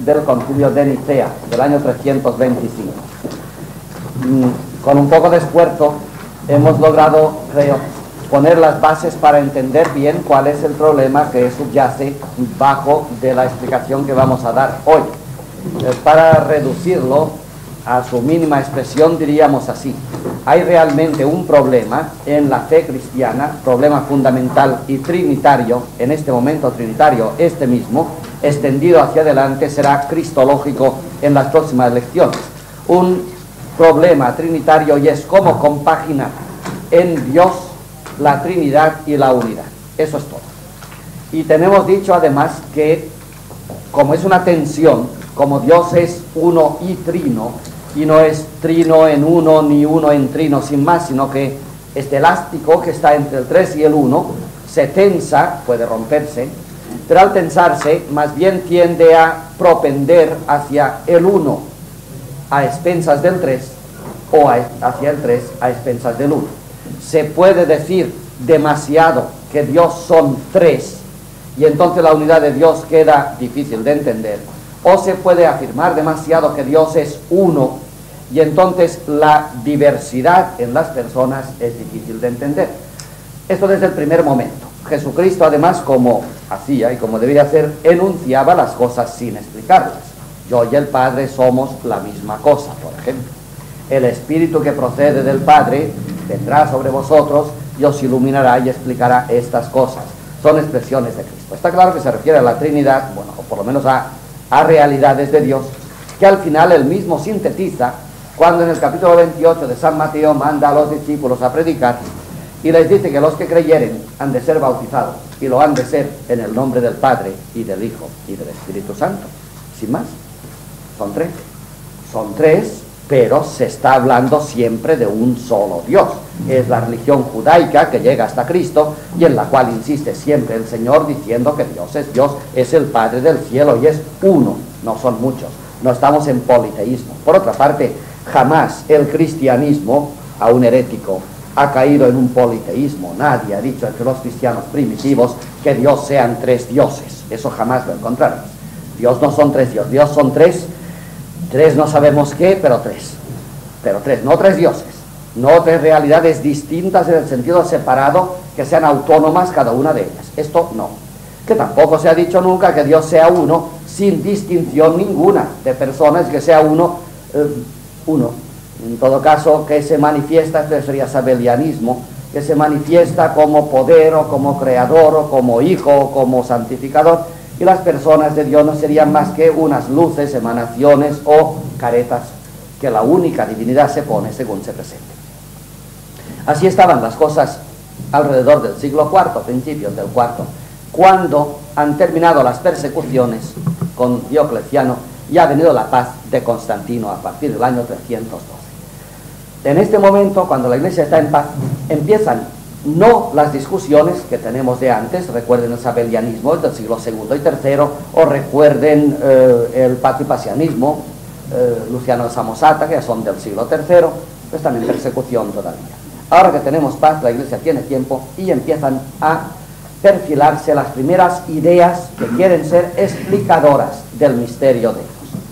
del Concilio de Nicea, del año 325. Con un poco de esfuerzo hemos logrado, creo, poner las bases para entender bien cuál es el problema que subyace bajo de la explicación que vamos a dar hoy. Para reducirlo a su mínima expresión diríamos así: hay realmente un problema en la fe cristiana, problema fundamental y trinitario, en este momento trinitario este mismo, extendido hacia adelante será cristológico en las próximas lecciones. Un problema trinitario, y es cómo compaginar en Dios la Trinidad y la unidad. Eso es todo. Y tenemos dicho además que, como es una tensión, como Dios es uno y trino, y no es trino en uno ni uno en trino sin más, sino que este elástico que está entre el 3 y el 1 se tensa, puede romperse, pero al tensarse más bien tiende a propender hacia el 1 a expensas del 3 o hacia el 3 a expensas del 1. Se puede decir demasiado que Dios son 3 y entonces la unidad de Dios queda difícil de entender, o se puede afirmar demasiado que Dios es 1 y entonces la diversidad en las personas es difícil de entender. Esto desde el primer momento. Jesucristo además, como hacía y como debía hacer, enunciaba las cosas sin explicarlas. Yo y el Padre somos la misma cosa, por ejemplo. El Espíritu que procede del Padre vendrá sobre vosotros y os iluminará y explicará estas cosas. Son expresiones de Cristo. Está claro que se refiere a la Trinidad, bueno, o por lo menos a realidades de Dios, que al final él mismo sintetiza cuando en el capítulo 28 de San Mateo manda a los discípulos a predicar y les dice que los que creyeren han de ser bautizados, y lo han de ser en el nombre del Padre y del Hijo y del Espíritu Santo. Sin más, son 3. Son 3, pero se está hablando siempre de un solo Dios. Es la religión judaica que llega hasta Cristo y en la cual insiste siempre el Señor diciendo que Dios, es el Padre del cielo y es uno, no son muchos. No estamos en politeísmo. Por otra parte, jamás el cristianismo, a un herético, ha caído en un politeísmo. Nadie ha dicho entre los cristianos primitivos que Dios sean 3 dioses. Eso jamás lo encontrarás. Dios no son 3 dioses. Dios son 3 no sabemos qué, pero 3. Pero 3, no 3 dioses. No 3 realidades distintas en el sentido separado, que sean autónomas cada una de ellas. Esto no. Que tampoco se ha dicho nunca que Dios sea uno sin distinción ninguna de personas, que sea uno. En todo caso, que se manifiesta, esto sería sabelianismo, que se manifiesta como poder o como creador o como hijo o como santificador, y las personas de Dios no serían más que unas luces, emanaciones o caretas que la única divinidad se pone según se presente. Así estaban las cosas alrededor del siglo IV, principios del IV, cuando han terminado las persecuciones con Diocleciano y ha venido la paz de Constantino a partir del año 312. En este momento, cuando la Iglesia está en paz, empiezan no las discusiones que tenemos de antes. Recuerden el sabelianismo del siglo II y III, o recuerden el patripasianismo, Luciano de Samosata, que son del siglo III, pues están en persecución todavía. Ahora que tenemos paz, la Iglesia tiene tiempo y empiezan a perfilarse las primeras ideas que quieren ser explicadoras del misterio de Dios.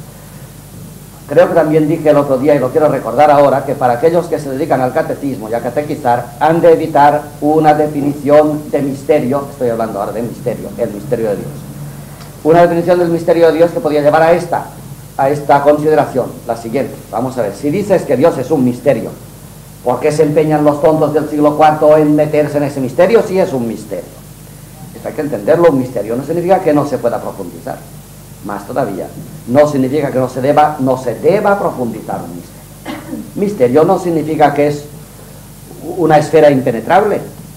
Creo que también dije el otro día, y lo quiero recordar ahora, que para aquellos que se dedican al catecismo y a catequizar, han de evitar una definición de misterio. Estoy hablando ahora de misterio, el misterio de Dios. Una definición del misterio de Dios que podría llevar a esta consideración, la siguiente. Vamos a ver, si dices que Dios es un misterio, ¿por qué se empeñan los tontos del siglo IV en meterse en ese misterio si es un misterio? Esto hay que entenderlo. Un misterio no significa que no se pueda profundizar. Más todavía, no significa que no se deba profundizar un misterio. Misterio no significa que es una esfera impenetrable.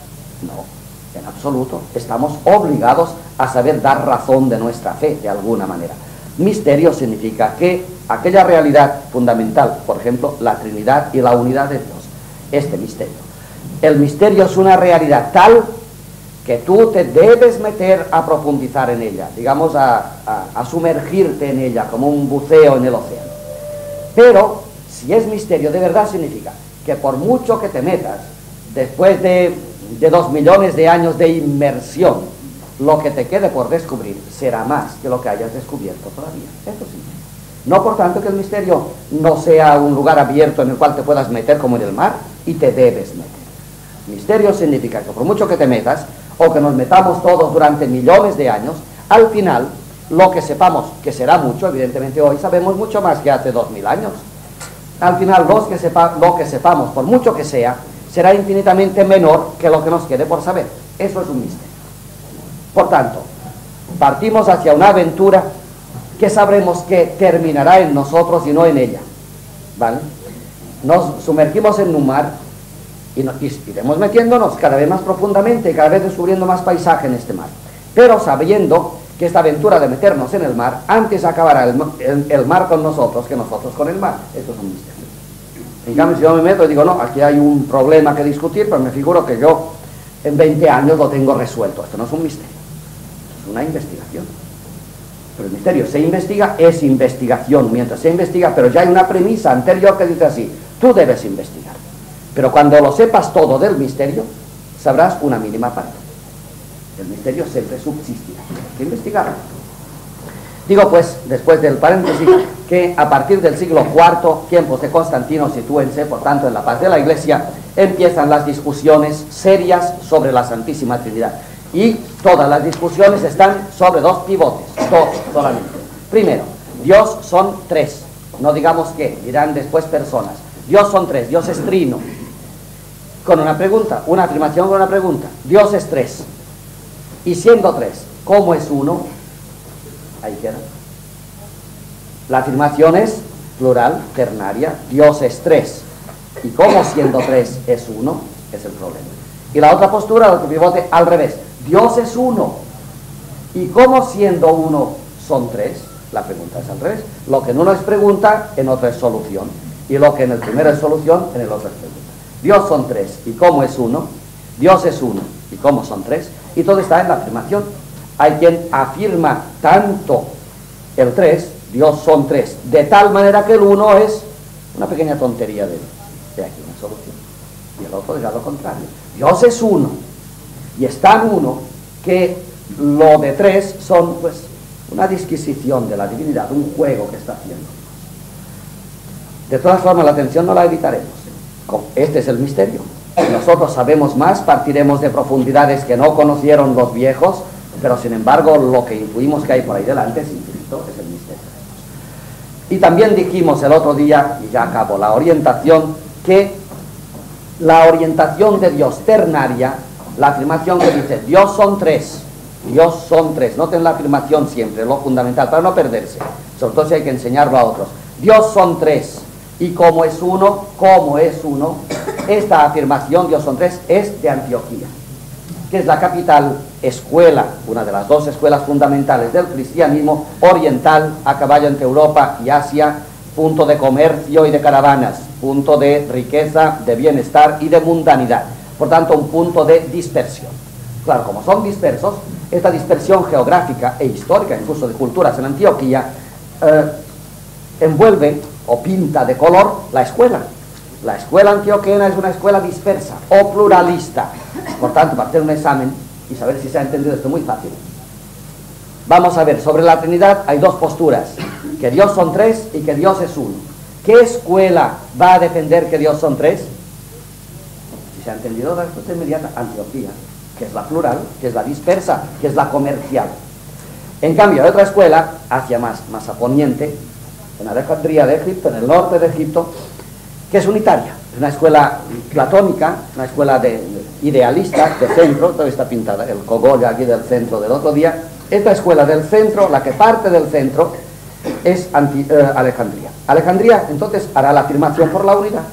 No, en absoluto. Estamos obligados a saber dar razón de nuestra fe, de alguna manera. Misterio significa que aquella realidad fundamental, por ejemplo, la Trinidad y la unidad de Dios, este misterio. El misterio es una realidad tal que tú te debes meter a profundizar en ella, digamos a sumergirte en ella como un buceo en el océano. Pero si es misterio de verdad, significa que por mucho que te metas, después de 2 millones de años de inmersión lo que te quede por descubrir será más que lo que hayas descubierto todavía. Eso sí. No por tanto que el misterio no sea un lugar abierto en el cual te puedas meter como en el mar y te debes meter. Misterio significa que por mucho que te metas o que nos metamos todos durante millones de años, al final lo que sepamos, que será mucho, evidentemente hoy sabemos mucho más que hace 2000 años. Al final lo que sepamos, por mucho que sea, será infinitamente menor que lo que nos quede por saber. Eso es un misterio. Por tanto, partimos hacia una aventura que sabremos que terminará en nosotros y no en ella, ¿vale? Nos sumergimos en un mar y iremos metiéndonos cada vez más profundamente y cada vez descubriendo más paisaje en este mar, pero sabiendo que esta aventura de meternos en el mar, antes acabará el mar con nosotros que nosotros con el mar. Esto es un misterio. En cambio, si yo me meto y digo, no, aquí hay un problema que discutir, pero me figuro que yo en 20 años lo tengo resuelto. Esto no es un misterio, es una investigación. Pero el misterio se investiga, es investigación mientras se investiga, pero ya hay una premisa anterior que dice así: tú debes investigar. Pero cuando lo sepas todo del misterio, sabrás una mínima parte. El misterio siempre subsistirá. Hay que investigarlo. Digo pues, después del paréntesis, que a partir del siglo IV, tiempos de Constantino, sitúense, por tanto, en la paz de la Iglesia, empiezan las discusiones serias sobre la Santísima Trinidad. Y todas las discusiones están sobre dos pivotes, dos solamente. Primero, Dios son tres, no digamos que, dirán después personas. Dios son tres, Dios es trino. Con una pregunta, una afirmación con una pregunta. Dios es tres. Y siendo tres, ¿cómo es uno? Ahí queda. La afirmación es plural, ternaria. Dios es tres. Y cómo siendo tres es uno, es el problema. Y la otra postura, el otro pivote, al revés. Dios es uno. ¿Y cómo siendo uno son tres? La pregunta es al revés. Lo que en uno es pregunta, en otro es solución. Y lo que en el primero es solución, en el otro es pregunta. Dios son tres. ¿Y cómo es uno? Dios es uno. ¿Y cómo son tres? Y todo está en la afirmación. Hay quien afirma tanto el tres, Dios son tres, de tal manera que el uno es una pequeña tontería de aquí una solución. Y el otro dirá lo contrario. Dios es uno. Y es tan uno que lo de tres son pues una disquisición de la divinidad, un juego que está haciendo. De todas formas, la atención no la evitaremos. Este es el misterio. Si nosotros sabemos más, partiremos de profundidades que no conocieron los viejos, pero sin embargo lo que intuimos que hay por ahí delante es infinito, es el misterio. Y también dijimos el otro día, y ya acabo la orientación, que la orientación de Dios ternaria, la afirmación que dice Dios son tres, noten la afirmación siempre, lo fundamental, para no perderse, sobre todo si hay que enseñarlo a otros. Dios son tres, y como es uno, esta afirmación, Dios son tres, es de Antioquía, que es la capital escuela, una de las dos escuelas fundamentales del cristianismo oriental, a caballo entre Europa y Asia, punto de comercio y de caravanas, punto de riqueza, de bienestar y de mundanidad, por tanto un punto de dispersión. Claro, como son dispersos, esta dispersión geográfica e histórica, incluso de culturas en Antioquía, envuelve o pinta de color la escuela. La escuela antioquena es una escuela dispersa o pluralista. Por tanto, para hacer un examen y saber si se ha entendido esto muy fácil, vamos a ver, sobre la Trinidad hay dos posturas, que Dios son tres y que Dios es uno. ¿Qué escuela va a defender que Dios son tres? Si se ha entendido la respuesta inmediata, Antioquía, que es la plural, que es la dispersa, que es la comercial. En cambio, hay otra escuela, hacia más a poniente, en Alejandría de Egipto, en el norte de Egipto, que es unitaria, es una escuela platónica, una escuela idealista, de centro, todo está pintada, el cogollo aquí del centro del otro día. Esta escuela del centro, la que parte del centro, es Alejandría. Alejandría, entonces, hará la afirmación por la unidad.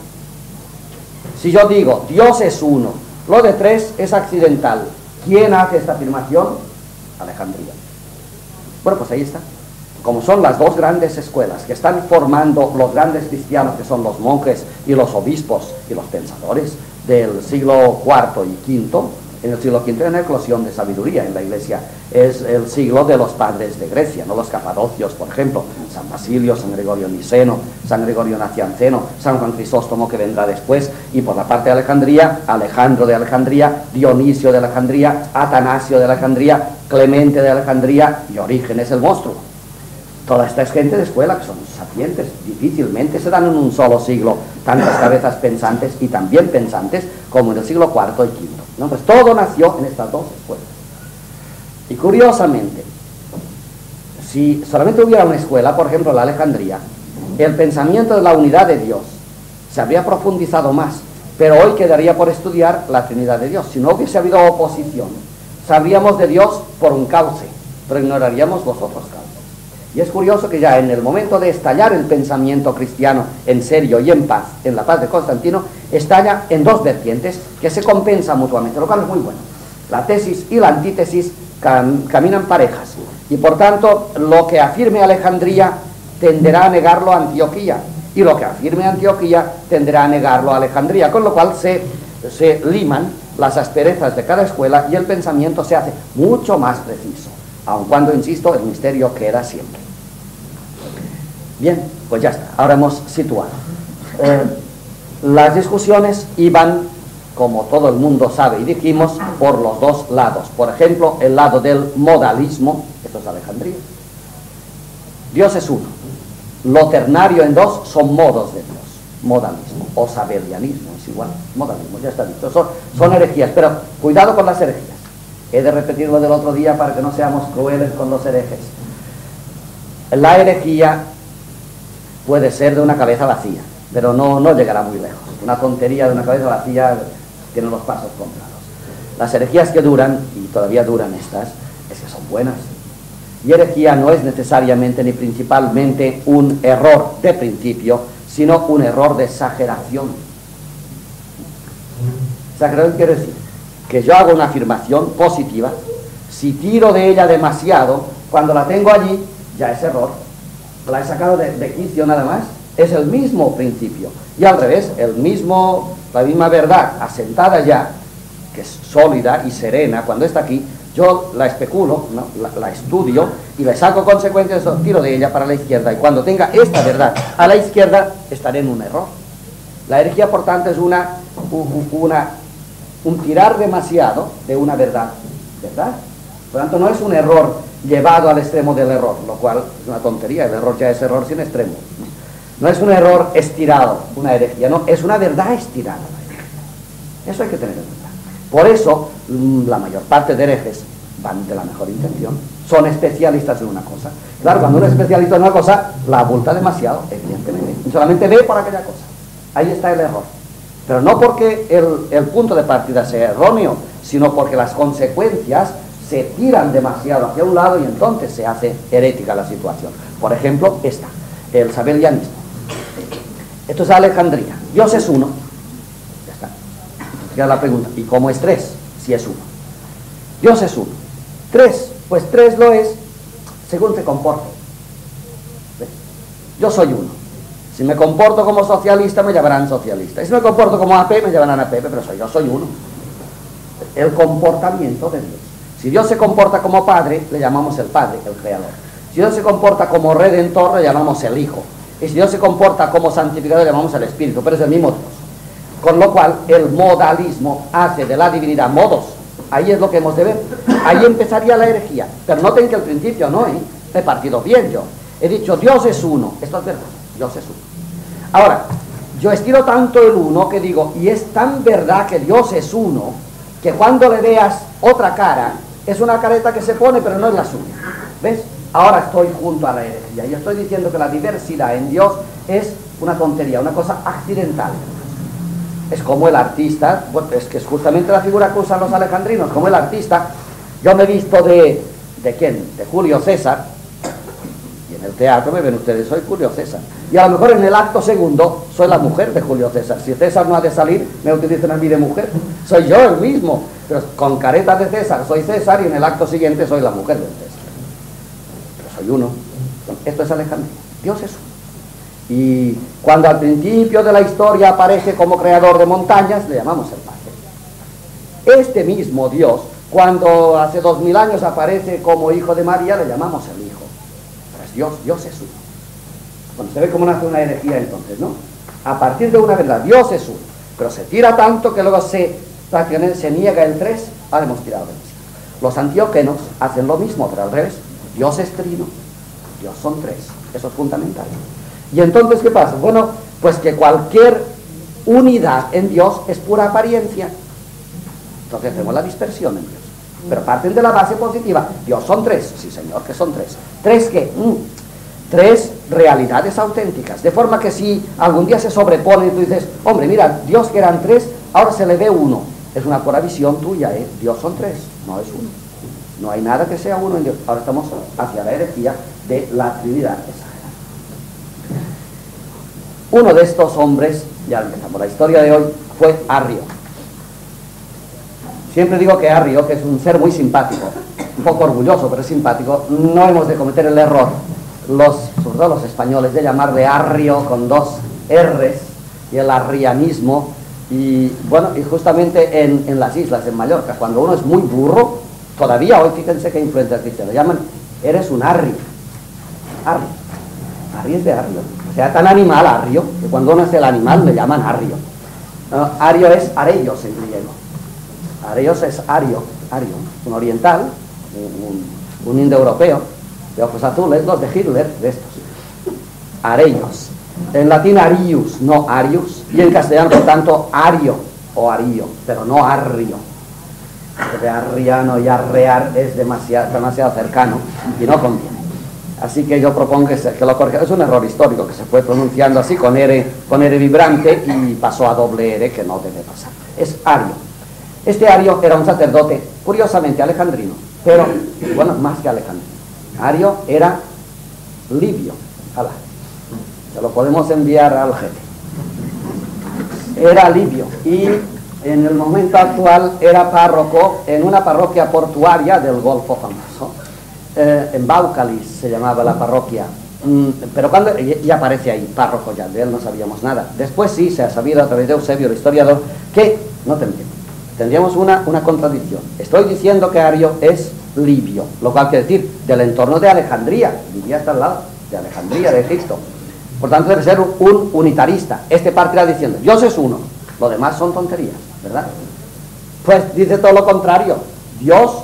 Si yo digo, Dios es uno, lo de tres es accidental, ¿quién hace esta afirmación? Alejandría. Bueno, pues ahí está. Como son las dos grandes escuelas que están formando los grandes cristianos, que son los monjes y los obispos y los pensadores del siglo IV y V, En el siglo V hay una eclosión de sabiduría en la Iglesia. Es el siglo de los padres de Grecia, no los capadocios, por ejemplo, San Basilio, San Gregorio Niceno, San Gregorio Nacianceno, San Juan Crisóstomo, que vendrá después, y por la parte de Alejandría, Alejandro de Alejandría, Dionisio de Alejandría, Atanasio de Alejandría, Clemente de Alejandría y Orígenes el monstruo. Toda esta es gente de escuela que son sapientes, difícilmente se dan en un solo siglo tantas cabezas pensantes y también pensantes como en el siglo IV y V, ¿no? Pues todo nació en estas dos escuelas. Y curiosamente, si solamente hubiera una escuela, por ejemplo la Alejandría, el pensamiento de la unidad de Dios se habría profundizado más, pero hoy quedaría por estudiar la Trinidad de Dios. Si no hubiese habido oposición, sabríamos de Dios por un cauce, pero ignoraríamos los otros cauces. Y es curioso que ya en el momento de estallar el pensamiento cristiano en serio y en paz, en la paz de Constantino, estalla en dos vertientes que se compensan mutuamente, lo cual es muy bueno. La tesis y la antítesis caminan parejas, y por tanto lo que afirme Alejandría tenderá a negarlo a Antioquía, y lo que afirme Antioquía tenderá a negarlo a Alejandría, con lo cual se liman las asperezas de cada escuela y el pensamiento se hace mucho más preciso, aun cuando, insisto, el misterio queda siempre. Bien, pues ya está, ahora hemos situado. Las discusiones iban, como todo el mundo sabe y dijimos, por los dos lados. Por ejemplo, el lado del modalismo, esto es Alejandría. Dios es uno. Lo ternario en dos son modos de Dios. Modalismo o sabelianismo, es igual. Modalismo, ya está dicho. Son herejías, pero cuidado con las herejías. He de repetir lo del otro día para que no seamos crueles con los herejes. La herejía puede ser de una cabeza vacía, pero no llegará muy lejos. Una tontería de una cabeza vacía tiene los pasos comprados. Las herejías que duran, y todavía duran estas, es que son buenas. Y herejía no es necesariamente ni principalmente un error de principio, sino un error de exageración. Exageración quiere decir que yo hago una afirmación positiva, si tiro de ella demasiado, cuando la tengo allí, ya es error. La he sacado de quicio nada más, es el mismo principio. Y al revés, la misma verdad asentada ya, que es sólida y serena, cuando está aquí, yo la especulo, ¿no? la estudio y le saco consecuencias, tiro de ella para la izquierda, y cuando tenga esta verdad a la izquierda, estaré en un error. La herejía, por tanto, es un tirar demasiado de una verdad, ¿verdad? Por tanto, no es un error llevado al extremo del error, lo cual es una tontería, el error ya es error sin extremo. No es un error estirado, una herejía, no, es una verdad estirada. Eso hay que tener en cuenta. Por eso, la mayor parte de herejes van de la mejor intención, son especialistas en una cosa. Claro, cuando uno es especialista en una cosa, la abulta demasiado, evidentemente, y solamente ve por aquella cosa. Ahí está el error. Pero no porque el punto de partida sea erróneo, sino porque las consecuencias se tiran demasiado hacia un lado y entonces se hace herética la situación. Por ejemplo, el sabelianismo. Esto es Alejandría. Dios es uno. Ya está. Entonces queda la pregunta, ¿y cómo es tres si es uno? Dios es uno. Tres, pues tres lo es según se comporte. ¿Ves? Yo soy uno. Si me comporto como socialista, me llamarán socialista. Y si me comporto como AP, me llamarán AP, pero yo soy uno. El comportamiento de Dios. Si Dios se comporta como Padre, le llamamos el Padre, el Creador. Si Dios se comporta como Redentor, le llamamos el Hijo. Y si Dios se comporta como Santificador, le llamamos el Espíritu, pero es el mismo Dios. Con lo cual, el modalismo hace de la divinidad modos. Ahí es lo que hemos de ver. Ahí empezaría la herejía. Pero noten que al principio no, he partido bien yo. He dicho, Dios es uno. Esto es verdad. Dios es uno. Ahora, yo estiro tanto el uno que digo, y es tan verdad que Dios es uno, que cuando le veas otra cara, es una careta que se pone, pero no es la suya. ¿Ves? Ahora estoy junto a la herejía. Y estoy diciendo que la diversidad en Dios es una tontería, una cosa accidental. Es como el artista, bueno, es que es justamente la figura que usan los alejandrinos, como el artista. Yo me he visto ¿de quién? De Julio César. Y en el teatro me ven ustedes, soy Julio César. Y a lo mejor en el acto segundo soy la mujer de Julio César. Si César no ha de salir, me utilizan a mí de mujer. Soy yo el mismo, pero con caretas de César soy César, y en el acto siguiente soy la mujer de César. Pero soy uno. Esto es Alejandría. Dios es uno. Y cuando al principio de la historia aparece como creador de montañas, le llamamos el Padre. Este mismo Dios, cuando hace 2000 años aparece como hijo de María, le llamamos el Hijo. Pero es Dios, Dios es uno. Bueno, se ve cómo nace una herejía entonces, ¿no? A partir de una verdad, Dios es uno, pero se tira tanto que luego se niega el tres, hemos tirado demasiado. Los antioquenos hacen lo mismo, pero al revés. Dios es trino, Dios son tres, eso es fundamental. Y entonces, ¿qué pasa? Bueno, pues que cualquier unidad en Dios es pura apariencia. Entonces hacemos la dispersión en Dios. Pero parten de la base positiva. Dios son tres, sí señor, que son tres. ¿Tres qué? Tres realidades auténticas. De forma que si algún día se sobrepone y tú dices, hombre, mira, Dios que eran tres, ahora se le ve uno. Es una pura visión tuya, ¿eh? Dios son tres, no es uno. No hay nada que sea uno en Dios. Ahora estamos hacia la herejía de la Trinidad exagerada. Uno de estos hombres, ya empezamos la historia de hoy, fue Arrio. Siempre digo que Arrio, que es un ser muy simpático, un poco orgulloso, pero simpático, no hemos de cometer el error, sobre todo los españoles, de llamarle Arrio con dos R's y el arrianismo. Y bueno, y justamente en las islas, en Mallorca, cuando uno es muy burro, todavía hoy, fíjense qué influencia cristiana, lo llaman, eres un arrio. Arrio es de arrio. O sea, tan animal arrio, que cuando uno es el animal le llaman arrio. Ario es areios en griego. Areios es ario, un oriental, un indoeuropeo, de ojos azules, los de Hitler, de estos. Areios. En latín arius, no arius, y en castellano, por tanto, ario o arío, pero no arrio. De arriano y arrear es demasiado cercano y no conviene. Así que yo propongo que lo corrija. Es un error histórico que se fue pronunciando así con R vibrante y pasó a doble R, que no debe pasar. Es ario. Este Ario era un sacerdote, curiosamente alejandrino, pero, bueno, más que alejandrino. Ario era libio. Se lo podemos enviar al jefe. Era libio y en el momento actual era párroco en una parroquia portuaria del Golfo famoso. En Baucalis se llamaba la parroquia. Pero cuando ya aparece ahí, párroco ya, de él no sabíamos nada. Después sí se ha sabido a través de Eusebio, el historiador, que, no te entiendo, tendríamos una contradicción. Estoy diciendo que Ario es libio, lo cual quiere decir del entorno de Alejandría. Libia está al lado de Alejandría, de Egipto. Por tanto debe ser un unitarista. Este partirá diciendo, Dios es uno, lo demás son tonterías, ¿verdad? Pues dice todo lo contrario. Dios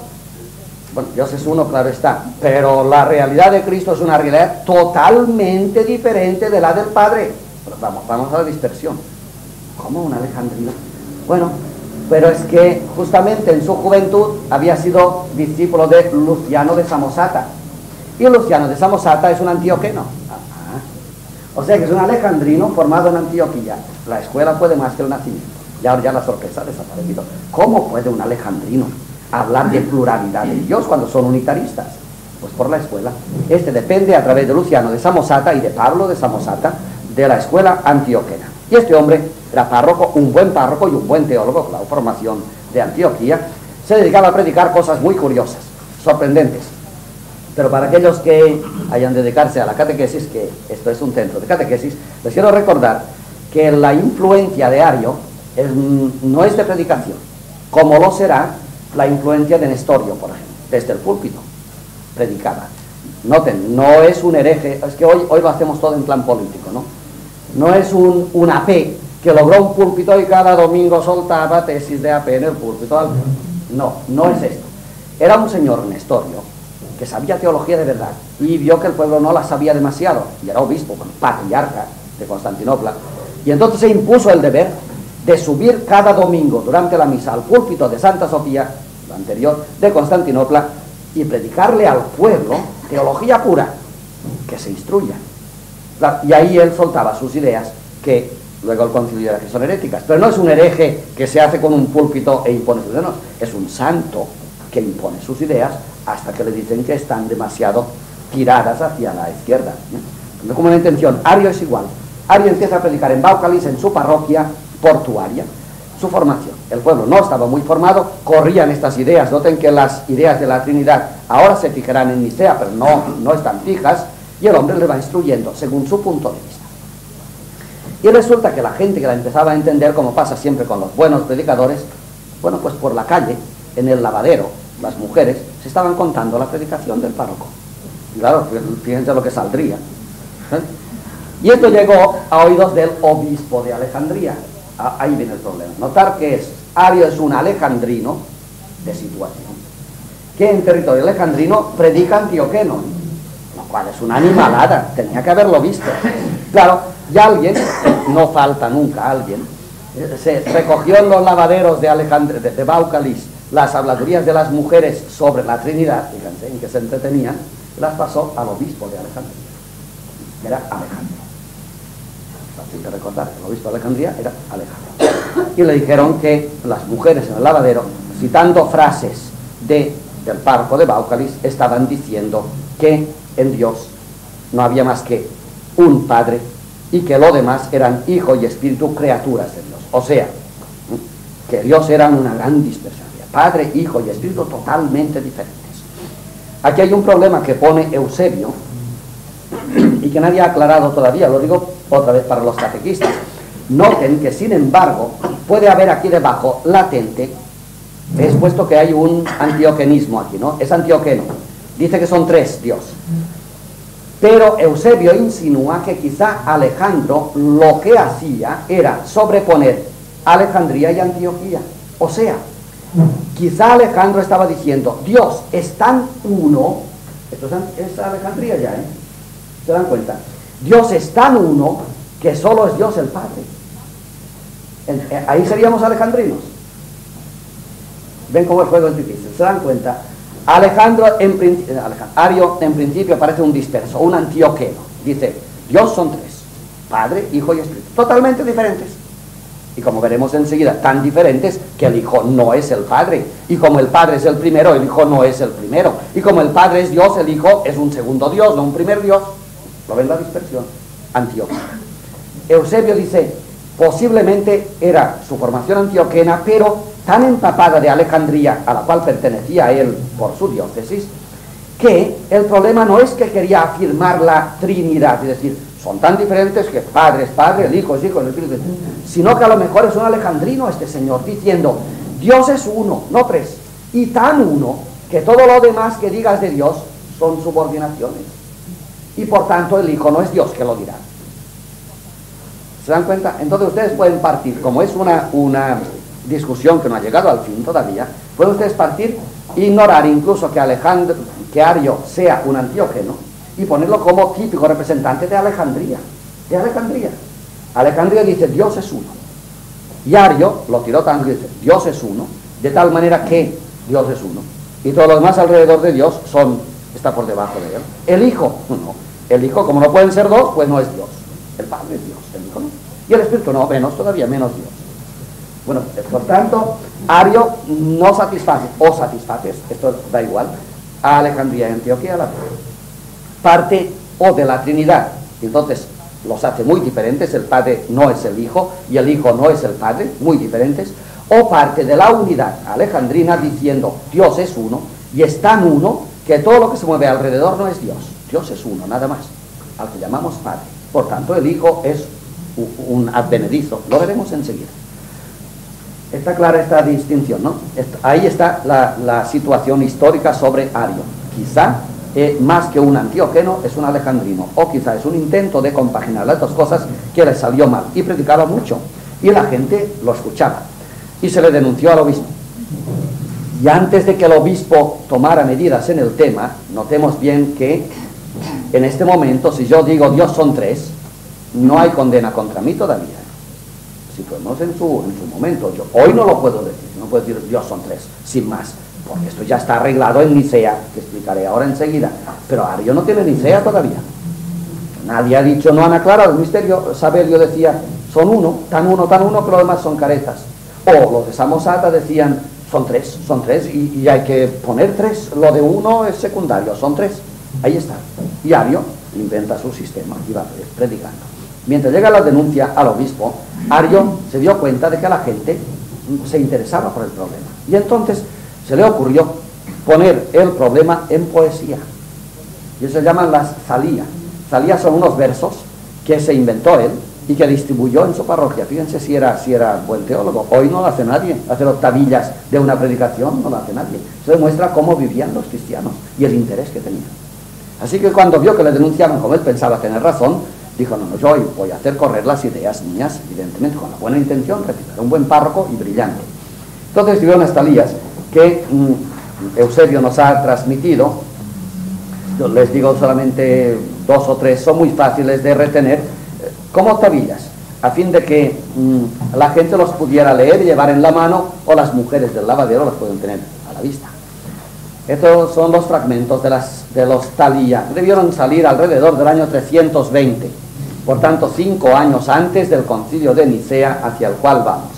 es uno, claro está, pero la realidad de Cristo es una realidad totalmente diferente de la del Padre. Pero vamos a la dispersión. ¿Cómo un alejandrino? Bueno, pero es que justamente en su juventud había sido discípulo de Luciano de Samosata. Y Luciano de Samosata es un antioqueno. O sea que es un alejandrino formado en Antioquía. La escuela puede más que el nacimiento. Ya la sorpresa ha desaparecido. ¿Cómo puede un alejandrino hablar de pluralidad de Dios cuando son unitaristas? Pues por la escuela. Este depende a través de Luciano de Samosata y de Pablo de Samosata de la escuela antioquena. Y este hombre era párroco, un buen párroco y un buen teólogo con la formación de Antioquía. Se dedicaba a predicar cosas muy curiosas, sorprendentes. Pero para aquellos que hayan de dedicarse a la catequesis, que esto es un centro de catequesis, les quiero recordar que la influencia de Ario no es de predicación, como lo será la influencia de Nestorio, por ejemplo, desde el púlpito, predicaba. Noten, no es un hereje, es que hoy lo hacemos todo en plan político, ¿no? No es un AP que logró un púlpito y cada domingo soltaba tesis de AP en el púlpito. No es esto. Era un señor Nestorio que sabía teología de verdad y vio que el pueblo no la sabía demasiado, y era obispo, patriarca de Constantinopla, y entonces se impuso el deber de subir cada domingo durante la misa al púlpito de Santa Sofía, lo anterior, de Constantinopla, y predicarle al pueblo teología pura, que se instruya. Y ahí él soltaba sus ideas, que luego el concilio dirá que son heréticas, pero no es un hereje que se hace con un púlpito e impone sus ideas, no, es un santo que impone sus ideas hasta que le dicen que están demasiado tiradas hacia la izquierda. No como una intención. Ario es igual. Ario empieza a predicar en Baucalis, en su parroquia portuaria. Su formación. El pueblo no estaba muy formado, corrían estas ideas. Noten que las ideas de la Trinidad ahora se fijarán en Nicea, pero no están fijas, y el hombre le va instruyendo según su punto de vista. Y resulta que la gente que la empezaba a entender, como pasa siempre con los buenos predicadores, Bueno, pues por la calle, en el lavadero, las mujeres se estaban contando la predicación del párroco. Y claro, fíjense lo que saldría. Y esto llegó a oídos del obispo de Alejandría. Ahí viene el problema. Notar que Ario es un alejandrino de situación, que en territorio alejandrino predica antioqueno, lo cual es una animalada, tenía que haberlo visto. Claro, y alguien, no falta nunca alguien, se recogió en los lavaderos de Baucalis las habladurías de las mujeres sobre la Trinidad, fíjense en que se entretenían, y las pasó al obispo de Alejandría, que era Alejandro. Fácil de recordar, el obispo de Alejandría era Alejandro. Y le dijeron que las mujeres en el lavadero, citando frases del párroco de Baucalis, estaban diciendo que en Dios no había más que un Padre y que lo demás eran Hijo y Espíritu, criaturas de Dios. O sea, que Dios era una gran dispersión. Padre, Hijo y Espíritu totalmente diferentes. Aquí hay un problema que pone Eusebio y que nadie ha aclarado todavía, lo digo otra vez para los catequistas. Noten que, sin embargo, puede haber aquí debajo latente, es puesto que hay un antioquenismo aquí, ¿no? Es antioqueno. Dice que son tres Dios. Pero Eusebio insinúa que quizá Alejandro lo que hacía era sobreponer Alejandría y Antioquía. O sea, quizá Alejandro estaba diciendo, Dios es tan uno, esto es Alejandría ya, ¿se dan cuenta? Dios es tan uno que solo es Dios el Padre. Ahí seríamos alejandrinos. Ven cómo el juego es difícil, ¿se dan cuenta? Ario en principio parece un disperso, un antioqueno. Dice, Dios son tres, Padre, Hijo y Espíritu, totalmente diferentes. Y como veremos enseguida, tan diferentes que el Hijo no es el Padre. Y como el Padre es el primero, el Hijo no es el primero. Y como el Padre es Dios, el Hijo es un segundo Dios, no un primer Dios. ¿Lo ven la dispersión? Antioquia. Eusebio dice, posiblemente era su formación antioquena, pero tan empapada de Alejandría, a la cual pertenecía él por su diócesis, que el problema no es que quería afirmar la Trinidad, es decir, son tan diferentes que Padre es Padre, el Hijo es Hijo, el Espíritu es Espíritu, sino que a lo mejor es un alejandrino este señor, diciendo, Dios es uno, no tres, y tan uno, que todo lo demás que digas de Dios son subordinaciones, y por tanto el Hijo no es Dios que lo dirá. ¿Se dan cuenta? Entonces ustedes pueden partir, como es una discusión que no ha llegado al fin todavía, pueden ustedes partir, ignorar incluso que Ario sea un antioqueno, y ponerlo como típico representante de Alejandría. Alejandría dice, Dios es uno. Y Ario lo tiró tanto y dice, Dios es uno, de tal manera que Dios es uno. Y todo lo demás alrededor de Dios está por debajo de él. El Hijo, no. El Hijo, como no pueden ser dos, pues no es Dios. El Padre es Dios, el Hijo no. Y el Espíritu no, menos, todavía menos Dios. Bueno, por tanto, Ario no satisface, o satisface, esto da igual, a Alejandría y Antioquía la parte o de la Trinidad. Entonces los hace muy diferentes, el Padre no es el Hijo y el Hijo no es el Padre, muy diferentes, o parte de la unidad alejandrina diciendo Dios es uno y es tan uno que todo lo que se mueve alrededor no es Dios, Dios es uno, nada más, al que llamamos Padre. Por tanto el Hijo es un advenedizo, lo veremos enseguida. Está clara esta distinción, ¿no? Ahí está la situación histórica sobre Ario. Quizá más que un antioqueno es un alejandrino, o quizá es un intento de compaginar las dos cosas que le salió mal, y predicaba mucho y la gente lo escuchaba y se le denunció al obispo. Y antes de que el obispo tomara medidas en el tema, notemos bien que en este momento, si yo digo Dios son tres, no hay condena contra mí todavía. Situemos en su momento. Yo hoy no lo puedo decir, no puedo decir Dios son tres, sin más, porque esto ya está arreglado en Nicea, que explicaré ahora enseguida. Pero Ario no tiene Nicea todavía. Nadie ha dicho, no han aclarado el misterio. Sabelio decía, son uno, que los demás son caretas. O los de Samosata decían, son tres, y hay que poner tres, lo de uno es secundario, son tres. Ahí está. Y Ario inventa su sistema y va predicando. Mientras llega la denuncia al obispo, Ario se dio cuenta de que la gente se interesaba por el problema. Y entonces se le ocurrió poner el problema en poesía. Y eso se llaman las zalías. Zalías son unos versos que se inventó él y que distribuyó en su parroquia. Fíjense si era buen teólogo. Hoy no lo hace nadie, hacer octavillas de una predicación no lo hace nadie. Eso demuestra cómo vivían los cristianos y el interés que tenían. Así que cuando vio que le denunciaban, como él pensaba tener razón, dijo, no, yo voy a hacer correr las ideas mías, evidentemente con la buena intención, repito, era un buen párroco y brillante. Entonces escribió unas talías que Eusebio nos ha transmitido. Yo les digo solamente 2 o 3, son muy fáciles de retener, como octavillas, a fin de que la gente los pudiera leer y llevar en la mano, o las mujeres del lavadero los pueden tener a la vista. Estos son los fragmentos de los talía. Debieron salir alrededor del año 320, por tanto 5 años antes del concilio de Nicea, hacia el cual vamos.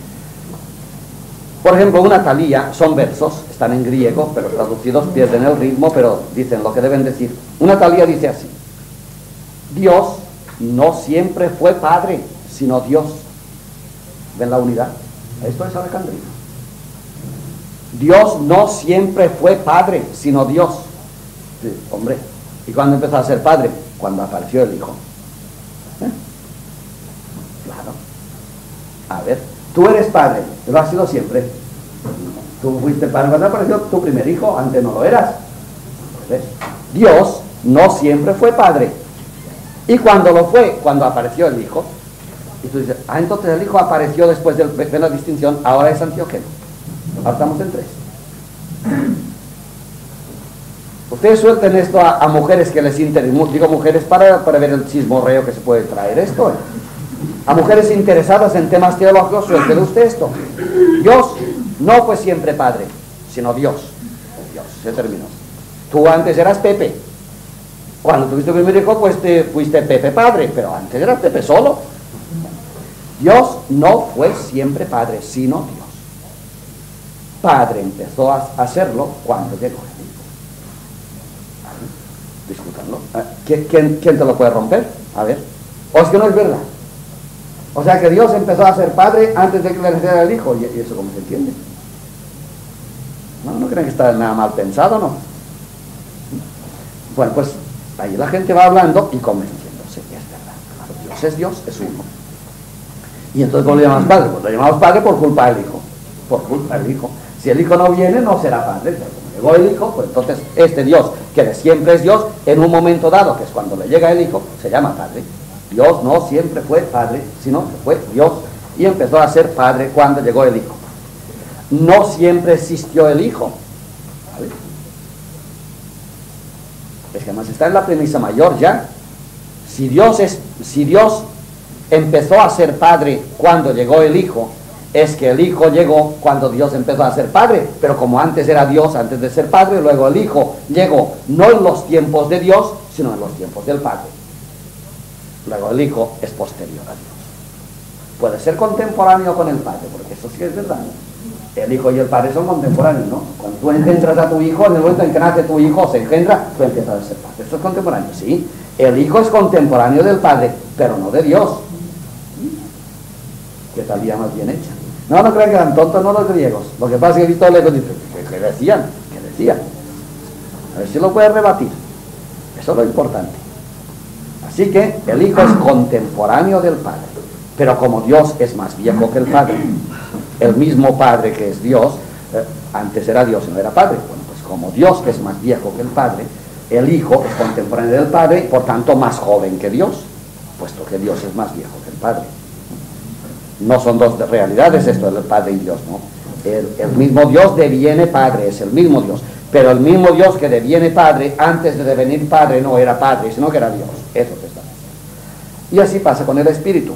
Por ejemplo, una talía son versos, están en griego, pero traducidos pierden el ritmo, pero dicen lo que deben decir. Una talía dice así: Dios no siempre fue Padre, sino Dios. ¿Ven la unidad? Esto es alejandrino. Dios no siempre fue Padre, sino Dios. Sí, hombre, ¿y cuándo empezó a ser Padre? Cuando apareció el Hijo. Claro. A ver, tú eres Padre, lo has sido siempre. Tú fuiste Padre cuando apareció tu primer hijo, antes no lo eras. ¿Ves? Dios no siempre fue Padre. Y cuando lo fue, cuando apareció el Hijo, y tú dices, entonces el Hijo apareció después de la distinción, ahora es antioqueno. Ahora estamos en 3. Ustedes suelten esto a mujeres que les interesa, digo mujeres para ver el chismorreo que se puede traer esto. A mujeres interesadas en temas teológicos, suelten usted esto. Dios no fue siempre Padre, sino Dios. Dios, se terminó. Tú antes eras Pepe. Cuando tuviste el primer hijo, pues fuiste Pepe Padre, pero antes eras Pepe solo. Dios no fue siempre Padre, sino Dios. Padre empezó a hacerlo cuando llegó el Hijo. Discútanlo. ¿Quién te lo puede romper? A ver. ¿O es que no es verdad? O sea que Dios empezó a ser Padre antes de que le naciera el Hijo. ¿Y eso cómo se entiende? ¿No creen que está nada mal pensado, no? Bueno, pues ahí la gente va hablando y convenciéndose. Es verdad. Claro, Dios es Dios, es uno. Y entonces, ¿cómo le llamamos Padre? Pues lo llamamos Padre por culpa del Hijo. Por culpa del Hijo. Si el Hijo no viene, no será Padre. Pero como llegó el Hijo, pues entonces este Dios, que de siempre es Dios, en un momento dado, que es cuando le llega el Hijo, se llama Padre. Dios no siempre fue Padre, sino que fue Dios, y empezó a ser Padre cuando llegó el Hijo. No siempre existió el Hijo. ¿Vale? Es que además está en la premisa mayor ya. Si Dios empezó a ser Padre cuando llegó el Hijo, es que el Hijo llegó cuando Dios empezó a ser Padre. Pero como antes era Dios, antes de ser Padre, luego el Hijo llegó no en los tiempos de Dios, sino en los tiempos del Padre. Luego el Hijo es posterior a Dios. Puede ser contemporáneo con el Padre, porque eso sí es verdad. El Hijo y el Padre son contemporáneos, ¿no? Cuando tú engendras a tu Hijo, en el momento en que nace tu Hijo, se engendra, tú empiezas a ser Padre. Esto es contemporáneo, sí. El Hijo es contemporáneo del Padre, pero no de Dios. ¿Qué talía más bien hecha? No crean que eran tontos, no los griegos. Lo que pasa es que he visto lejos y dice, ¿qué decían? ¿Qué decían? A ver si lo puede rebatir. Eso es lo importante. Así que el Hijo es contemporáneo del Padre, pero como Dios es más viejo que el Padre, el mismo Padre que es Dios, antes era Dios y no era Padre. Bueno, pues como Dios es más viejo que el Padre, el Hijo es contemporáneo del Padre y por tanto más joven que Dios, puesto que Dios es más viejo que el Padre. No son dos realidades esto del Padre y Dios, ¿no? El mismo Dios deviene Padre, es el mismo Dios, pero el mismo Dios que deviene Padre, antes de devenir Padre no era Padre, sino que era Dios. Eso te está diciendo. Y así pasa con el Espíritu.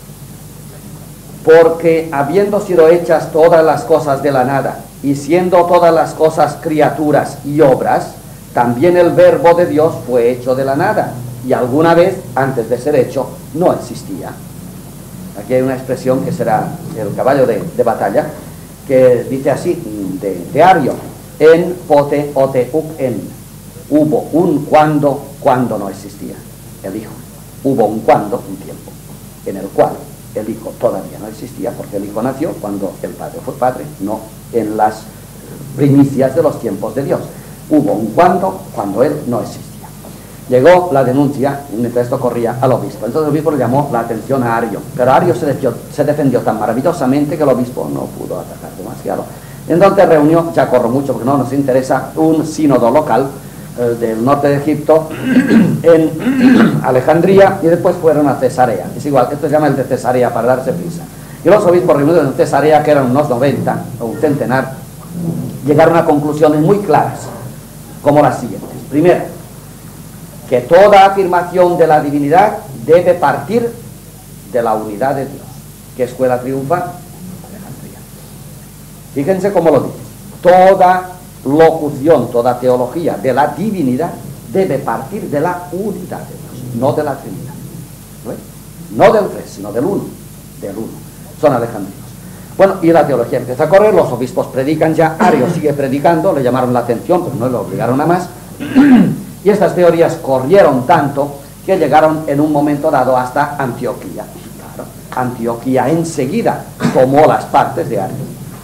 Porque habiendo sido hechas todas las cosas de la nada, y siendo todas las cosas criaturas y obras, también el verbo de Dios fue hecho de la nada, y alguna vez, antes de ser hecho, no existía. Aquí hay una expresión que será el caballo de batalla, que dice así, de Ario, en pote ote uk en. Hubo un cuando no existía el Hijo. Hubo un cuando, un tiempo, en el cual el Hijo todavía no existía, porque el Hijo nació cuando el Padre fue Padre, no en las primicias de los tiempos de Dios. Hubo un cuando Él no existía. llegó la denuncia, y mientras esto corría al obispo. Entonces el obispo le llamó la atención a Ario, pero Ario se defendió tan maravillosamente que el obispo no pudo atacar demasiado. Entonces reunió, ya corro mucho porque no nos interesa, un sínodo local del norte de Egipto, en Alejandría, y después fueron a Cesarea. Es igual, esto se llama el de Cesarea para darse prisa. Y los obispos reunidos en Cesarea, que eran unos 90 o un centenar, llegaron a conclusiones muy claras, como las siguientes. Primero, que toda afirmación de la divinidad debe partir de la unidad de Dios. ¿Qué escuela triunfa? Alejandría. Fíjense cómo lo dice. Toda locución, toda teología de la divinidad debe partir de la unidad de Dios, no de la Trinidad. No del tres, sino del uno. Del uno. Son alejandrinos. Bueno, y la teología empieza a correr, los obispos predican ya, Ario sigue predicando, le llamaron la atención, pero no le obligaron a más. Y estas teorías corrieron tanto que llegaron en un momento dado hasta Antioquía. Claro, Antioquía enseguida tomó las partes de Ario.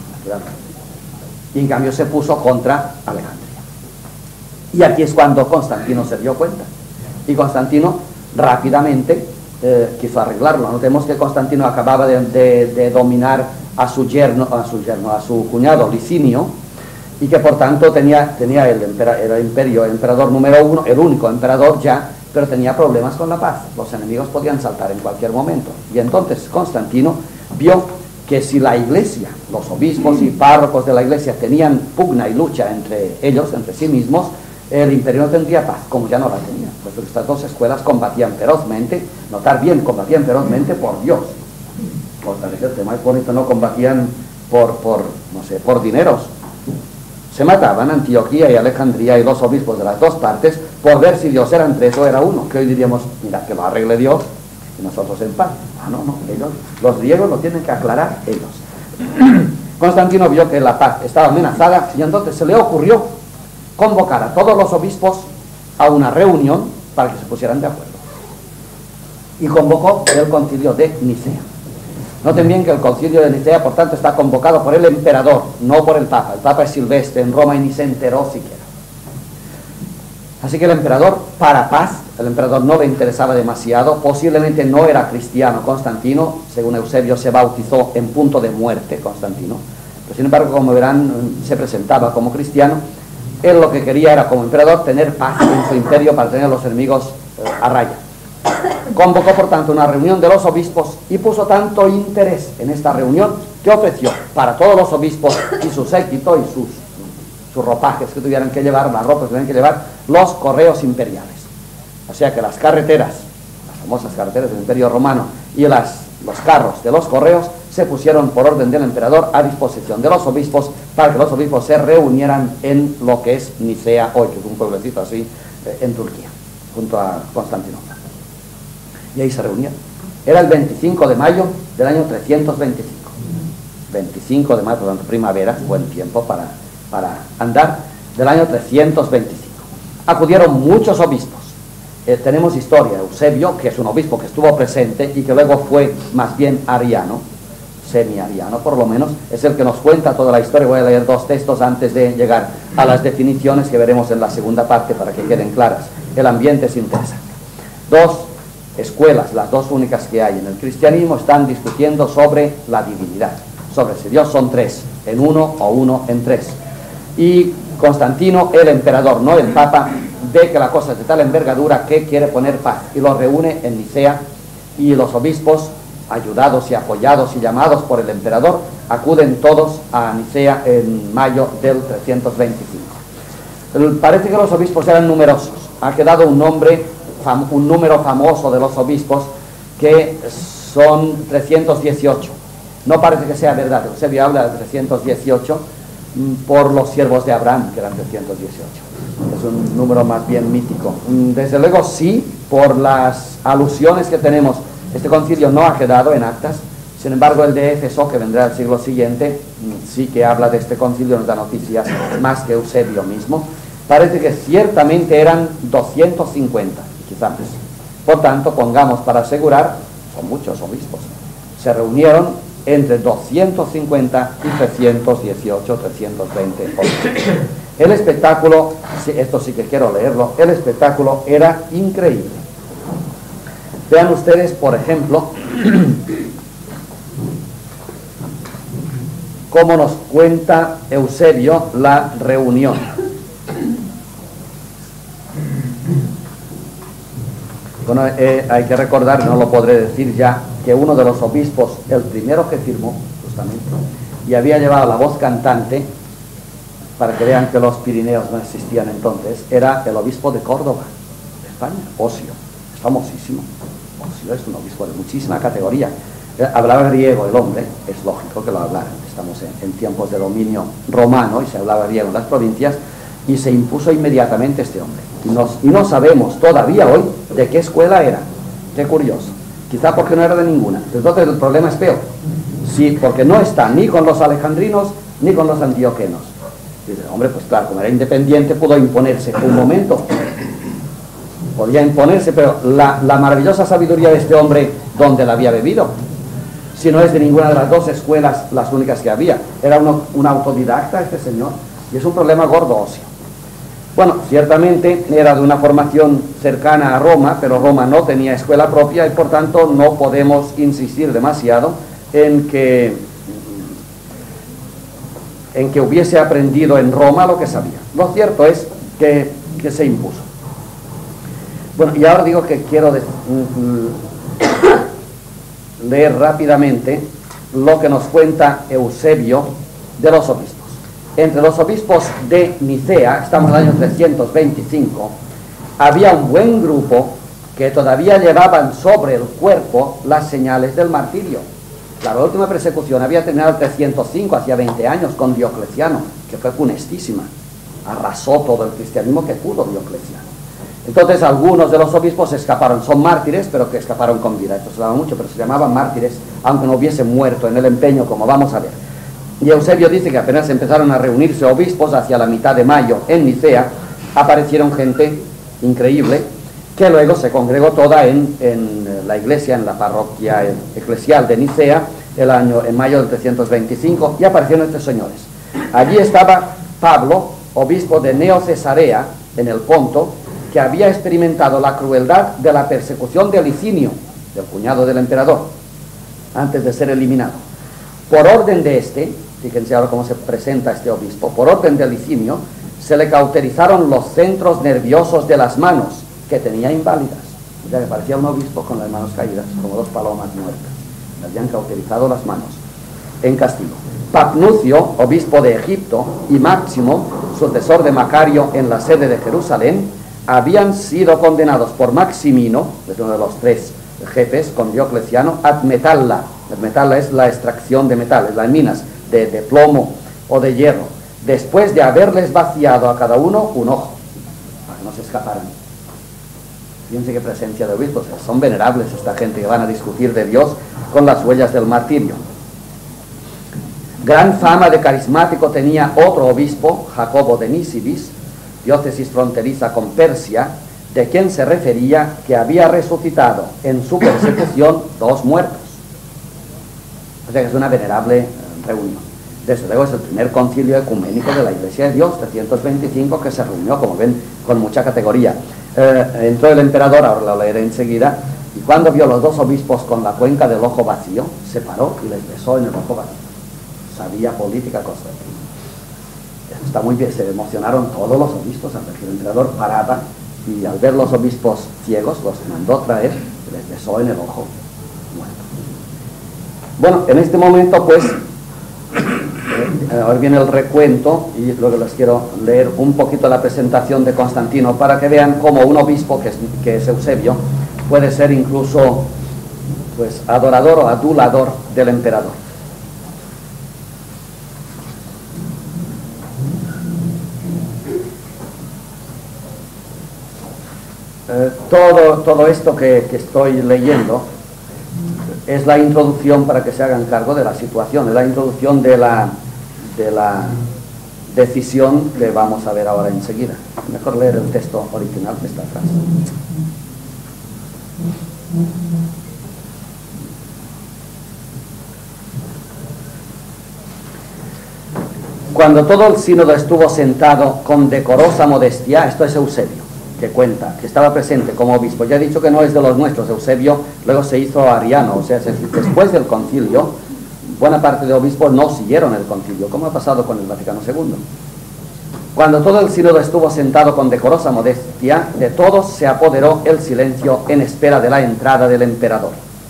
Y en cambio se puso contra Alejandría. Y aquí es cuando Constantino se dio cuenta. Y Constantino rápidamente quiso arreglarlo. Notemos que Constantino acababa de dominar a su cuñado Licinio, y que por tanto tenía el emperador número 1, el único emperador ya, pero tenía problemas con la paz. Los enemigos podían saltar en cualquier momento. Y entonces Constantino vio que si la iglesia, los obispos y párrocos de la iglesia tenían pugna y lucha entre ellos, entre sí mismos, el imperio no tendría paz, como ya no la tenía. Pues estas dos escuelas combatían ferozmente, notar bien, combatían ferozmente por Dios. Fortalecer el tema es bonito, no combatían por dineros. Se mataban Antioquía y Alejandría y los obispos de las dos partes por ver si Dios era tres o era uno, que hoy diríamos, mira, que lo arregle Dios y nosotros en paz. No, ellos, los griegos lo tienen que aclarar ellos. Constantino vio que la paz estaba amenazada y entonces se le ocurrió convocar a todos los obispos a una reunión para que se pusieran de acuerdo. Y convocó el concilio de Nicea. Noten bien que el concilio de Nicea, por tanto, está convocado por el emperador, no por el papa. El papa es silvestre en Roma y ni se enteró siquiera. Así que el emperador, para paz, el emperador no le interesaba demasiado, posiblemente no era cristiano Constantino, según Eusebio se bautizó en punto de muerte Constantino, pero sin embargo, como verán, se presentaba como cristiano. Él lo que quería era, como emperador, tener paz en su imperio para tener a los enemigos a raya. Convocó, por tanto, una reunión de los obispos y puso tanto interés en esta reunión que ofreció para todos los obispos y su séquito y sus ropajes que tuvieran que llevar, las ropas que tuvieran que llevar, los correos imperiales. O sea que las carreteras, las famosas carreteras del Imperio Romano y los carros de los correos se pusieron por orden del emperador a disposición de los obispos para que los obispos se reunieran en lo que es Nicea hoy, que es un pueblecito así en Turquía, junto a Constantinopla. Y ahí se reunieron. Era el 25 de mayo del año 325. 25 de mayo, por tanto, primavera, buen tiempo para andar, del año 325. Acudieron muchos obispos. Tenemos historia, Eusebio, que es un obispo que estuvo presente y que luego fue más bien ariano, semi-ariano por lo menos, es el que nos cuenta toda la historia. Voy a leer dos textos antes de llegar a las definiciones que veremos en la segunda parte para que queden claras. El ambiente es interesante. Dos escuelas, las dos únicas que hay en el cristianismo, están discutiendo sobre la divinidad, sobre si Dios son tres en uno o uno en tres. Y Constantino, el emperador, no el papa, ve que la cosa es de tal envergadura que quiere poner paz y lo reúne en Nicea, y los obispos, ayudados y apoyados y llamados por el emperador, acuden todos a Nicea en mayo del 325. Parece que los obispos eran numerosos. Ha quedado un número famoso de los obispos, que son 318. No parece que sea verdad. Eusebio habla de 318 por los siervos de Abraham, que eran 318. Es un número más bien mítico. Desde luego sí, por las alusiones que tenemos. Este concilio no ha quedado en actas. Sin embargo, el de Éfeso, que vendrá al siglo siguiente, sí que habla de este concilio, nos da noticias más que Eusebio mismo. Parece que ciertamente eran 250, quizás más. Por tanto, pongamos para asegurar, son muchos obispos, se reunieron entre 250 y 318, 320 obispos. El espectáculo, esto sí que quiero leerlo, el espectáculo era increíble. Vean ustedes, por ejemplo, cómo nos cuenta Eusebio la reunión. Bueno, hay que recordar, no lo podré decir ya, que uno de los obispos, el primero que firmó, justamente, y había llevado la voz cantante, para que vean que los Pirineos no existían entonces, era el obispo de Córdoba, de España, Osio, famosísimo. Osio es un obispo de muchísima categoría. Hablaba griego el hombre, es lógico que lo hablara. Estamos en tiempos de dominio romano y se hablaba griego en las provincias, y se impuso inmediatamente este hombre. Y no sabemos todavía hoy de qué escuela era. Qué curioso. Quizá porque no era de ninguna. Entonces el problema es peor. Sí, porque no está ni con los alejandrinos ni con los antioquenos. Dice, hombre, pues claro, como era independiente pudo imponerse un momento. Podía imponerse, pero la maravillosa sabiduría de este hombre, ¿dónde la había bebido? Si no es de ninguna de las dos escuelas las únicas que había. Era un autodidacta este señor. Y es un problema gordo, Osio. Bueno, ciertamente era de una formación cercana a Roma, pero Roma no tenía escuela propia y por tanto no podemos insistir demasiado en que hubiese aprendido en Roma lo que sabía. Lo cierto es que se impuso. Bueno, y ahora digo que quiero leer rápidamente lo que nos cuenta Eusebio de los obispos. Entre los obispos de Nicea, estamos en el año 325, había un buen grupo que todavía llevaban sobre el cuerpo las señales del martirio. La última persecución había terminado el 305, hacía 20 años, con Diocleciano, que fue funestísima. Arrasó todo el cristianismo que pudo Diocleciano. Entonces algunos de los obispos escaparon, son mártires, pero que escaparon con vida. Esto se daba mucho, pero se llamaban mártires, aunque no hubiesen muerto en el empeño, como vamos a ver. Y Eusebio dice que apenas empezaron a reunirse obispos hacia la mitad de mayo en Nicea, aparecieron gente increíble, que luego se congregó toda en la iglesia, en la parroquia eclesial de Nicea, en mayo del 325, y aparecieron estos señores. Allí estaba Pablo, obispo de Neo-Cesarea, en el Ponto, que había experimentado la crueldad de la persecución de Licinio, del cuñado del emperador, antes de ser eliminado. Por orden de este, fíjense ahora cómo se presenta este obispo, por orden de Licinio, se le cauterizaron los centros nerviosos de las manos, que tenía inválidas. O sea, que parecía un obispo con las manos caídas, como dos palomas muertas. Le habían cauterizado las manos, en castigo. Papnucio, obispo de Egipto, y Máximo, sucesor de Macario en la sede de Jerusalén, habían sido condenados por Maximino, es uno de los tres jefes, con Diocleciano, ad metalla. Metalla es la extracción de metales, las minas de plomo o de hierro, después de haberles vaciado a cada uno un ojo, para que no se escaparan. Fíjense qué presencia de obispos, son venerables esta gente que van a discutir de Dios con las huellas del martirio. Gran fama de carismático tenía otro obispo, Jacobo de Nisibis, diócesis fronteriza con Persia, de quien se refería que había resucitado en su persecución 2 muertos. O sea que es una venerable reunión. Desde luego es el primer concilio ecuménico de la Iglesia de Dios, 325, que se reunió, como ven, con mucha categoría. Entró el emperador, ahora lo leeré enseguida, y cuando vio los 2 obispos con la cuenca del ojo vacío, se paró y les besó en el ojo vacío. Sabía política constantina. Está muy bien, se emocionaron todos los obispos al ver que el emperador paraba y al ver los obispos ciegos los mandó traer y les besó en el ojo muerto. Bueno, en este momento pues ahora viene el recuento y luego les quiero leer un poquito la presentación de Constantino para que vean cómo un obispo que es Eusebio puede ser incluso pues adorador o adulador del emperador. Todo esto que estoy leyendo es la introducción para que se hagan cargo de la situación, es la introducción de la decisión que vamos a ver ahora enseguida. Mejor leer el texto original que está atrás. Cuando todo el sínodo estuvo sentado con decorosa modestia, esto es Eusebio, que cuenta, que estaba presente como obispo. Ya he dicho que no es de los nuestros, Eusebio luego se hizo ariano, o sea, después del concilio, buena parte de obispos no siguieron el concilio, como ha pasado con el Vaticano II. Cuando todo el sínodo estuvo sentado con decorosa modestia, de todos se apoderó el silencio en espera de la entrada del emperador.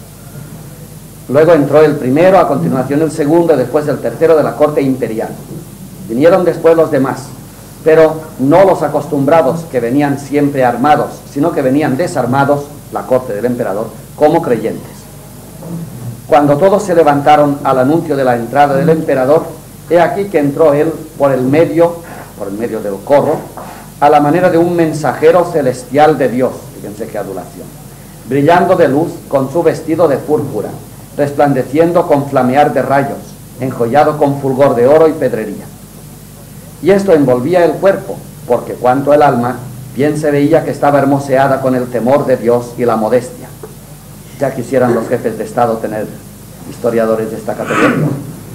Luego entró el primero, a continuación el segundo y después el tercero de la corte imperial. Vinieron después los demás, pero no los acostumbrados que venían siempre armados, sino que venían desarmados, la corte del emperador, como creyentes. Cuando todos se levantaron al anuncio de la entrada del emperador, he aquí que entró él por el medio del corro, a la manera de un mensajero celestial de Dios, fíjense qué adulación, brillando de luz con su vestido de púrpura, resplandeciendo con flamear de rayos, enjollado con fulgor de oro y pedrería. Y esto envolvía el cuerpo, porque cuanto el alma, bien se veía que estaba hermoseada con el temor de Dios y la modestia. Ya quisieran los jefes de Estado tener historiadores de esta categoría.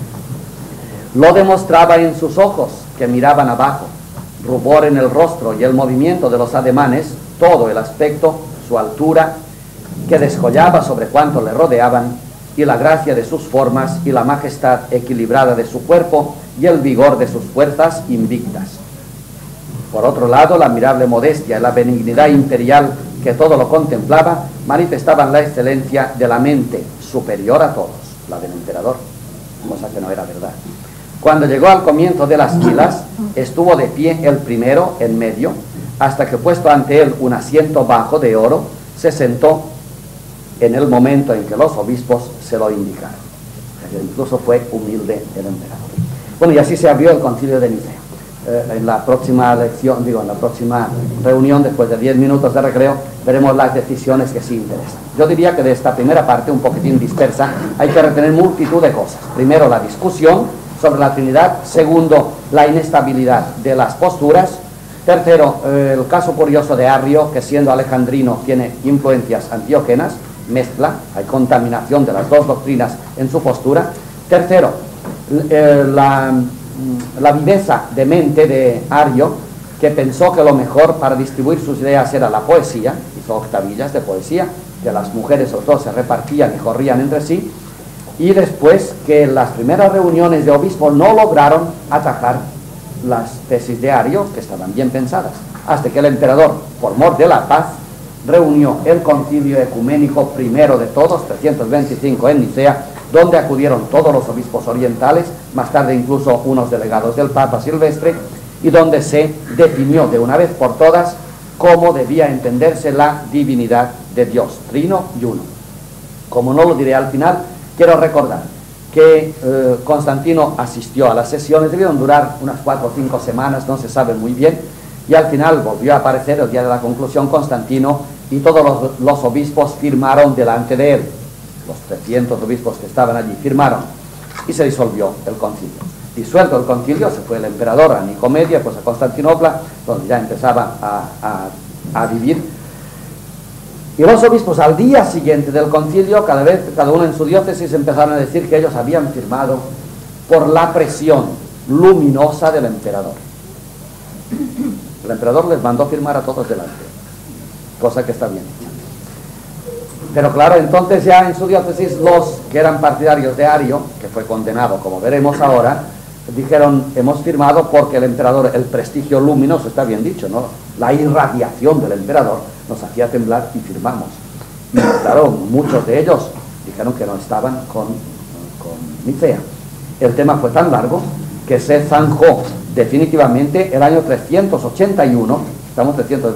Lo demostraba en sus ojos, que miraban abajo, rubor en el rostro y el movimiento de los ademanes, todo el aspecto, su altura, que descollaba sobre cuanto le rodeaban, y la gracia de sus formas y la majestad equilibrada de su cuerpo y el vigor de sus fuerzas invictas. Por otro lado, la admirable modestia y la benignidad imperial que todo lo contemplaba manifestaban la excelencia de la mente superior a todos, la del emperador, cosa que no era verdad. Cuando llegó al comienzo de las filas, estuvo de pie el primero en medio, hasta que puesto ante él un asiento bajo de oro, se sentó en el momento en que los obispos se lo indicaron. Incluso fue humilde el emperador. Bueno, y así se abrió el concilio de Nicea. En la próxima lección, en la próxima reunión, después de 10 minutos de recreo, veremos las decisiones que sí interesan. Yo diría que de esta primera parte, un poquitín dispersa, hay que retener multitud de cosas. Primero, la discusión sobre la Trinidad. Segundo, la inestabilidad de las posturas. Tercero, el caso curioso de Arrio, que siendo alejandrino tiene influencias antiógenas, mezcla, hay contaminación de las dos doctrinas en su postura. Tercero, la viveza de mente de Arrio, que pensó que lo mejor para distribuir sus ideas era la poesía, hizo octavillas de poesía, que las mujeres sobre todo se repartían y corrían entre sí, y después que en las primeras reuniones de obispos no lograron atacar las tesis de Arrio, que estaban bien pensadas, hasta que el emperador, por mor de la paz, reunió el concilio ecuménico primero de todos, 325 en Nicea, donde acudieron todos los obispos orientales, más tarde incluso unos delegados del Papa Silvestre, y donde se definió de una vez por todas cómo debía entenderse la divinidad de Dios, trino y uno. Como no lo diré al final, quiero recordar que Constantino asistió a las sesiones, debieron durar unas 4 o 5 semanas, no se sabe muy bien, y al final volvió a aparecer el día de la conclusión Constantino, y todos los obispos firmaron delante de él. Los 300 obispos que estaban allí firmaron, y se disolvió el concilio. Disuelto el concilio, se fue el emperador a Nicomedia, pues a Constantinopla, donde ya empezaba a vivir. Y los obispos al día siguiente del concilio, cada uno en su diócesis, empezaron a decir que ellos habían firmado por la presión luminosa del emperador. El emperador les mandó firmar a todos delante, cosa que está bien hecha. Pero claro, entonces ya en su diócesis los que eran partidarios de Ario, que fue condenado como veremos ahora, dijeron, hemos firmado porque el emperador, el prestigio luminoso, está bien dicho, ¿no? La irradiación del emperador nos hacía temblar y firmamos. Y claro, muchos de ellos dijeron que no estaban con Nicea. El tema fue tan largo que se zanjó definitivamente el año 381, estamos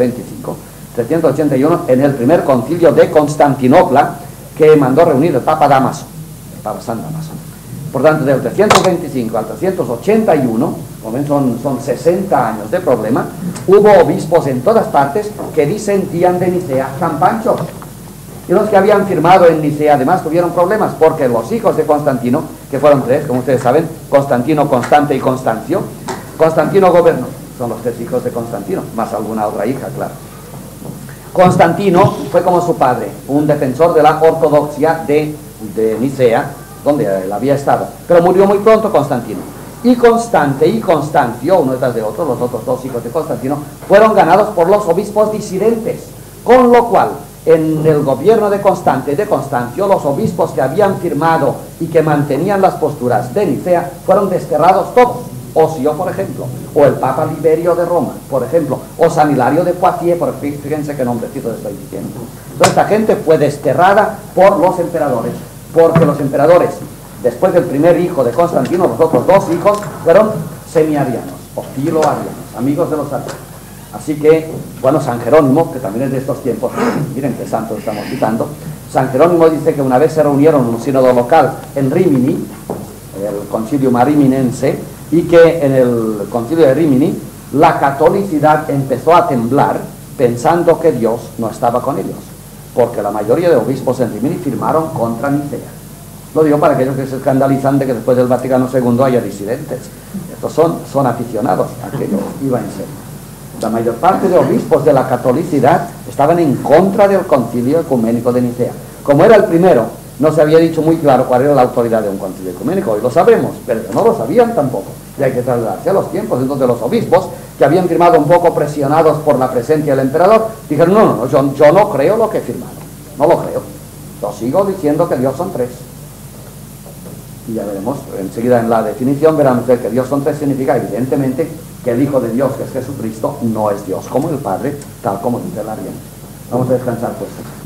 381, en el primer concilio de Constantinopla, que mandó reunir el Papa Dámaso, el Papa San Dámaso. Por tanto, del 325 al 381, como ven, son 60 años de problema, hubo obispos en todas partes que disentían de Nicea. San Pancho y los que habían firmado en Nicea además tuvieron problemas, porque los hijos de Constantino, que fueron 3, como ustedes saben, Constantino, Constante y Constancio, Constantino gobernó, son los 3 hijos de Constantino, más alguna otra hija, claro. Constantino fue como su padre, un defensor de la ortodoxia de Nicea, donde él había estado, pero murió muy pronto Constantino. y Constante y Constancio, uno detrás de otro, los otros dos hijos de Constantino, fueron ganados por los obispos disidentes, con lo cual en el gobierno de Constante y de Constancio, los obispos que habían firmado y que mantenían las posturas de Nicea fueron desterrados todos. Ocio, por ejemplo, o el Papa Liberio de Roma, por ejemplo, o San Hilario de Poitiers, fíjense qué nombrecito les estoy diciendo. Entonces esta gente fue desterrada por los emperadores, porque los emperadores, después del primer hijo de Constantino, los otros dos hijos fueron semiarianos, o filoarianos, amigos de los arianos. Así que, bueno, San Jerónimo, que también es de estos tiempos, miren qué santos estamos citando, San Jerónimo dice que una vez se reunieron en un sínodo local en Rimini, el Concilium Ariminense, y que en el Concilio de Rimini la catolicidad empezó a temblar pensando que Dios no estaba con ellos, porque la mayoría de obispos en Rimini firmaron contra Nicea. Lo digo para aquellos que se escandalizan de que después del Vaticano II haya disidentes. Estos son aficionados a que iba en serio. La mayor parte de obispos de la catolicidad estaban en contra del concilio ecuménico de Nicea. Como era el primero, no se había dicho muy claro cuál era la autoridad de un concilio ecuménico. Hoy lo sabemos, pero no lo sabían tampoco. Y hay que trasladarse a los tiempos. Entonces los obispos, que habían firmado un poco presionados por la presencia del emperador, dijeron, no, yo no creo lo que he firmado. No lo creo. Yo sigo diciendo que Dios son tres. Y ya veremos, enseguida en la definición verán ustedes que Dios son tres significa evidentemente que el Hijo de Dios, que es Jesucristo, no es Dios como el Padre, tal como dice el ariano. Vamos a descansar pues.